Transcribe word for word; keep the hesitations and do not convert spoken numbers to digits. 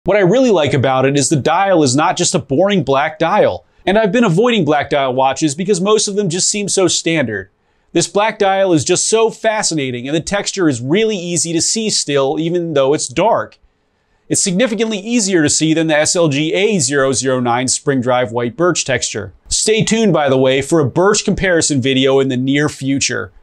What I really like about it is the dial is not just a boring black dial. And I've been avoiding black dial watches because most of them just seem so standard. This black dial is just so fascinating, and the texture is really easy to see still, even though it's dark. It's significantly easier to see than the S L G H zero zero nine Spring Drive White Birch texture. Stay tuned, by the way, for a birch comparison video in the near future.